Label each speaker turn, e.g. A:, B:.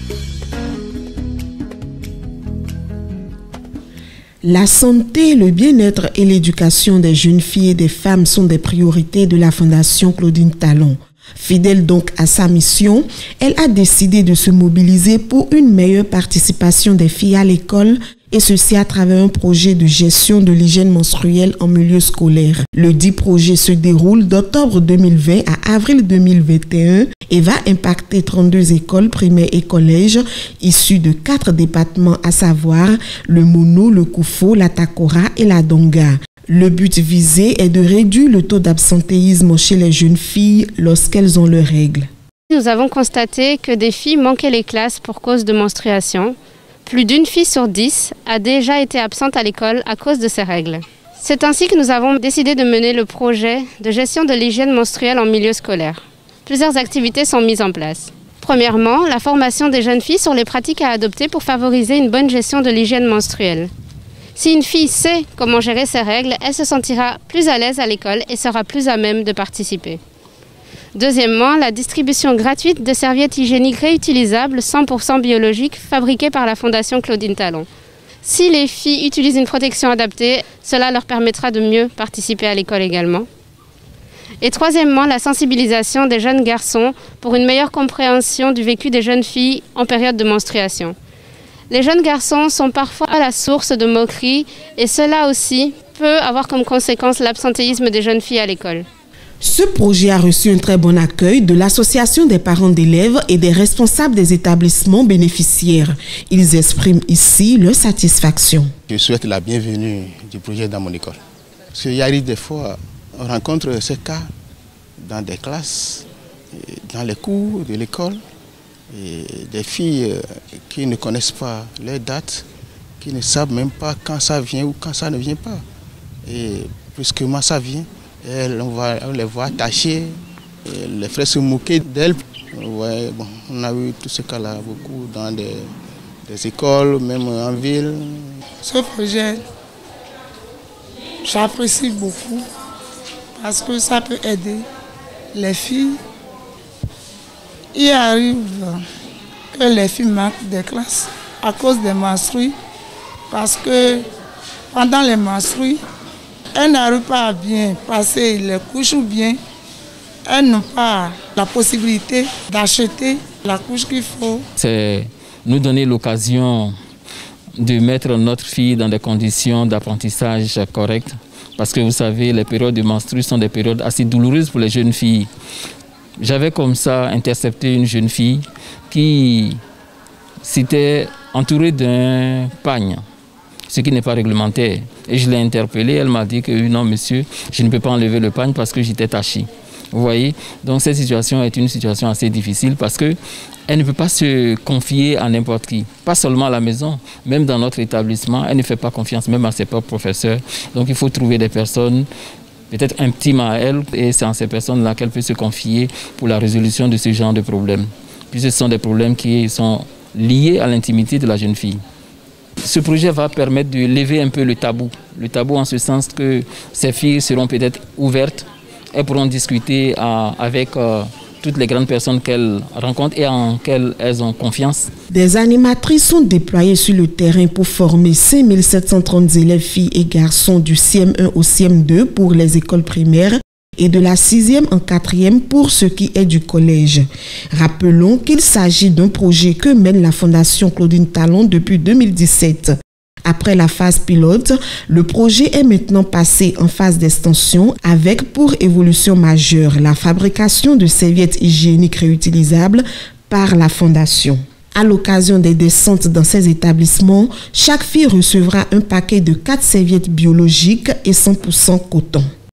A: La santé, le bien-être et l'éducation des jeunes filles et des femmes sont des priorités de la Fondation Claudine Talon. Fidèle donc à sa mission, elle a décidé de se mobiliser pour une meilleure participation des filles à l'école, et ceci à travers un projet de gestion de l'hygiène menstruelle en milieu scolaire. Le dit projet se déroule d'octobre 2020 à avril 2021 et va impacter 32 écoles primaires et collèges issus de 4 départements, à savoir le Mono, le Koufo, la Takora et la Donga. Le but visé est de réduire le taux d'absentéisme chez les jeunes filles lorsqu'elles ont leurs règles.
B: Nous avons constaté que des filles manquaient les classes pour cause de menstruation. Plus d'une fille sur 10 a déjà été absente à l'école à cause de ces règles. C'est ainsi que nous avons décidé de mener le projet de gestion de l'hygiène menstruelle en milieu scolaire. Plusieurs activités sont mises en place. Premièrement, la formation des jeunes filles sur les pratiques à adopter pour favoriser une bonne gestion de l'hygiène menstruelle. Si une fille sait comment gérer ses règles, elle se sentira plus à l'aise à l'école et sera plus à même de participer. Deuxièmement, la distribution gratuite de serviettes hygiéniques réutilisables 100% biologiques fabriquées par la Fondation Claudine Talon. Si les filles utilisent une protection adaptée, cela leur permettra de mieux participer à l'école également. Et troisièmement, la sensibilisation des jeunes garçons pour une meilleure compréhension du vécu des jeunes filles en période de menstruation. Les jeunes garçons sont parfois à la source de moqueries et cela aussi peut avoir comme conséquence l'absentéisme des jeunes filles à l'école.
A: Ce projet a reçu un très bon accueil de l'association des parents d'élèves et des responsables des établissements bénéficiaires. Ils expriment ici leur satisfaction.
C: Je souhaite la bienvenue du projet dans mon école. Parce qu'il arrive des fois, on rencontre ces cas dans des classes, dans les cours de l'école. Et des filles qui ne connaissent pas les dates, qui ne savent même pas quand ça vient ou quand ça ne vient pas. Et brusquement ça vient, on les voit attachées, les frères se moquer d'elles. Ouais, bon, on a eu tout ce cas-là beaucoup dans des écoles, même en ville.
D: Ce projet, j'apprécie beaucoup parce que ça peut aider les filles. Il arrive que les filles manquent des classes à cause des menstrues, parce que pendant les menstrues, elles n'arrivent pas à bien passer les couches ou bien elles n'ont pas la possibilité d'acheter la couche qu'il faut.
E: C'est nous donner l'occasion de mettre notre fille dans des conditions d'apprentissage correctes, parce que vous savez, les périodes de menstrues sont des périodes assez douloureuses pour les jeunes filles. J'avais comme ça intercepté une jeune fille qui s'était entourée d'un pagne, ce qui n'est pas réglementaire. Et je l'ai interpellée, elle m'a dit que non monsieur, je ne peux pas enlever le pagne parce que j'étais tachée. Vous voyez, donc cette situation est une situation assez difficile parce qu'elle ne peut pas se confier à n'importe qui, pas seulement à la maison, même dans notre établissement, elle ne fait pas confiance même à ses propres professeurs. Donc il faut trouver des personnes peut-être intimes à elle, et c'est en ces personnes-là qu'elle peut se confier pour la résolution de ce genre de problèmes. Puis ce sont des problèmes qui sont liés à l'intimité de la jeune fille. Ce projet va permettre de lever un peu le tabou en ce sens que ces filles seront peut-être ouvertes, elles pourront discuter avec toutes les grandes personnes qu'elles rencontrent et en quelles elles ont confiance.
A: Des animatrices sont déployées sur le terrain pour former 5730 élèves filles et garçons du CM1 au CM2 pour les écoles primaires et de la 6e en 4e pour ce qui est du collège. Rappelons qu'il s'agit d'un projet que mène la Fondation Claudine Talon depuis 2017. Après la phase pilote, le projet est maintenant passé en phase d'extension avec pour évolution majeure la fabrication de serviettes hygiéniques réutilisables par la Fondation. À l'occasion des descentes dans ces établissements, chaque fille recevra un paquet de 4 serviettes biologiques et 100% coton.